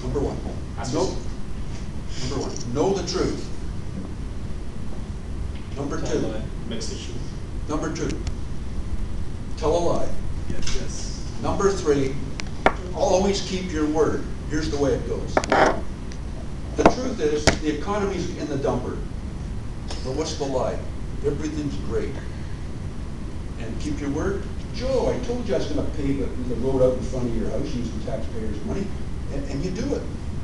Number one. Ask No. yourself. Number one. Know the truth. Number Tell a two. lie. Mix the truth. Number two. Tell a lie. Yes, yes. Number three. Always keep your word. Here's the way it goes. The truth is, the economy's in the dumper. But what's the lie? Everything's great. And keep your word. Joe, I told you I was going to pave the road out in front of your house using taxpayers' money, and you do it.